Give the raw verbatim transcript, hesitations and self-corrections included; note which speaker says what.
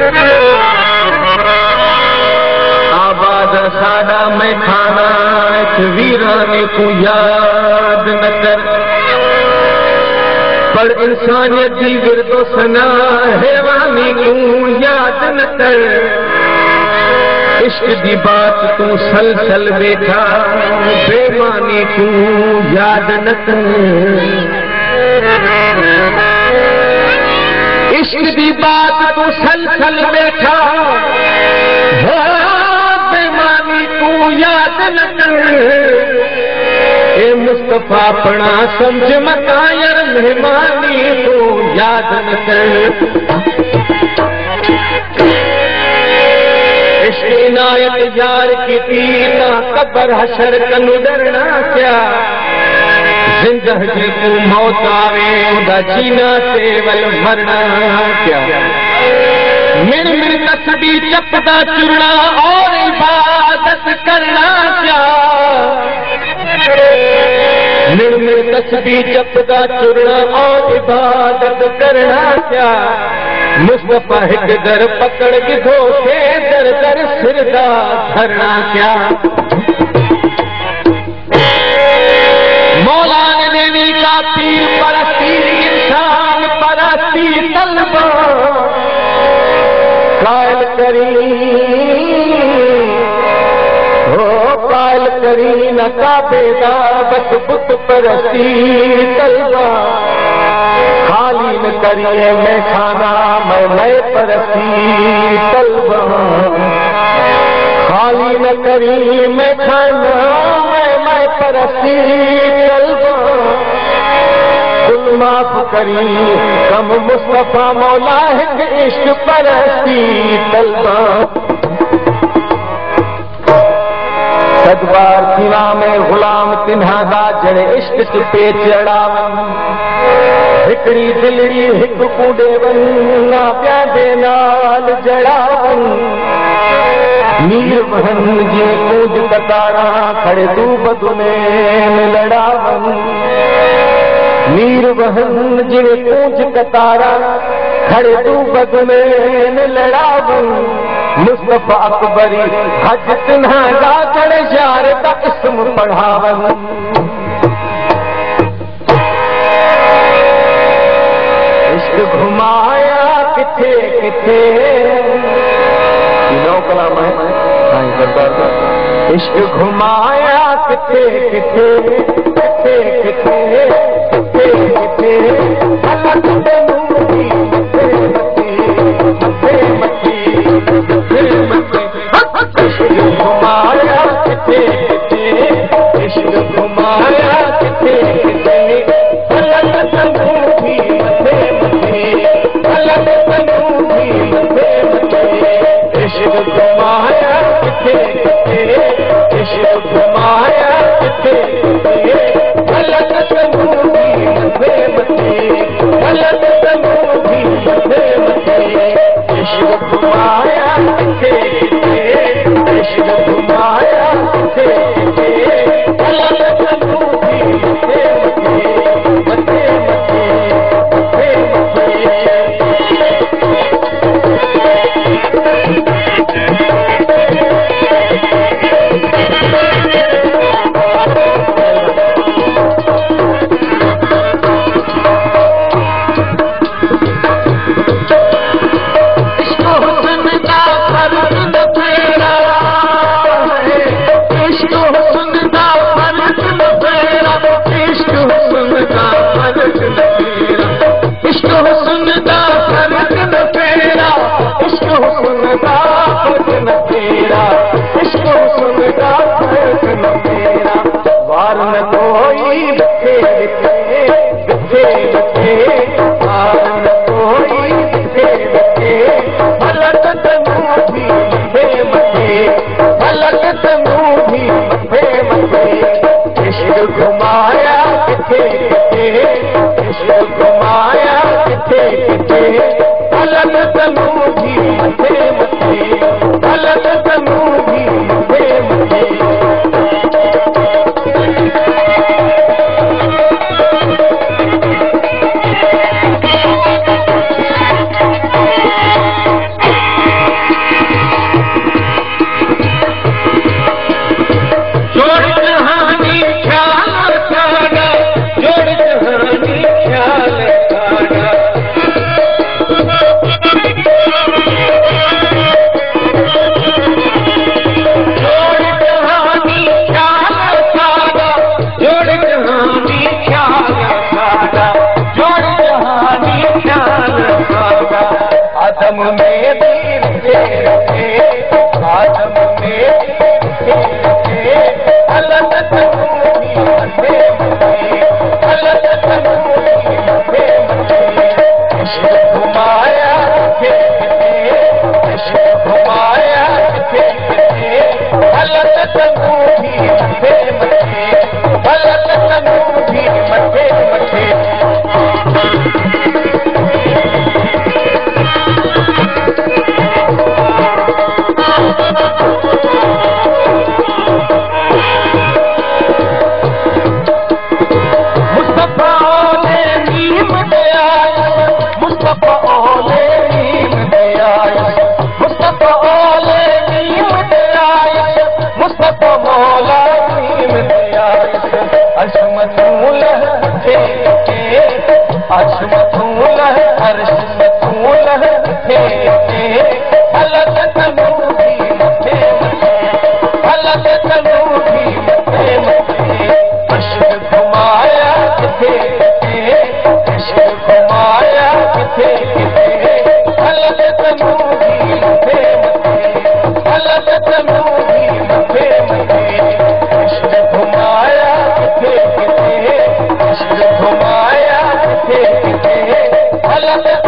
Speaker 1: आबाद साडा में खाना वीराने को याद न कर, पर इंसानियत की विरदो सना हैवानी को याद न कर। इश्क दी बात तू सल सल बैठा बेमानी तू याद न कर। इश्क दी बात तू सल सल बैठा बेमानी तू याद न कर। ए मुस्तफा अपना समझ मता यार मेहमानी तू याद न कर। इश्क इनायत यार की तीना कबर हशर कनु डरना क्या। जिंदगी को मौत आवे उदा जीना सेवल मरना क्या। मिन मिन तस्बीह जपदा चुरना और इबादत करना क्या। मिन मिन तस्बीह जपदा चुरना और इबादत करना क्या। मुस्तफा हिक दर पकड़ के धोखे दर दर सिरदा धरना क्या। मौला ने देवी का पीर परस्ती इंसान परस्ती तलबा कायल करी हो कायल करी न काबेदा बस बुत परस्ती तलबा। खाली न करिए मैं खाना मैं मैं परस्ती तलबा। खाली न करिए मैं खाना मैं मैं परस्ती तलबा। कुल माफ करी कम मुस्तफा मौला है इश्क परस्ती तलबा। सदबार सीना में गुलाम तिन्हादा जड़े इश्क पे चढ़ावन। हिकड़ी दिलड़ी हिक कूड़े वन ना प्यादे नाल जड़ावन। मीर बहन जे कूज कतारा खड़े तू बदुने लड़ावन। मीर बहन जे कूज कतारा खड़े तू बदुने लड़ावन। मुस्तफा अकबरी हज तिन्हा गाजड़ यार का इस्म पढ़ावन। इश्क घुमाया किथे किथे नौ कलाम है इश्क घुमाया किथे किथे किथे किथे किथे किथे अलग तनूरी मथे मथे मथे मथे मथे। इश्क घुमाया किथे किथे इश्क घुमाया किथे किथे अलग तनूरी मथे मथे अलग तनूरी मथे मथे। इश्क घुमाया किथे किथे इश्क घुमाया किथे किथे अलग तनूरी मथे मथे अलग तनूरी मथे मथे। इश्क घुमाया किथे किथे इश्क घुमाया किथे किथे अलग तनूरी मथे मथे मथे मथे वार न कोई बचे बचे बचे बचे वार न कोई बचे बचे अलग तनूरी मथे मथे अलग तनूरी मथे मथे। इश्क घुमाया किथे किथे इश्क घुमाया किथे किथे अलग तनूरी मथे मथे अलग तनूरी मथे मथे। दीर थे रखे आदम में दीर थे रखे हलत तनूरी मथे मथे हलत तनूरी मथे मथे इश्क घुमाया थे इश्क घुमाया थे हलत तनूरी मथे मथे हलत तनूरी मथे मथे घुमाया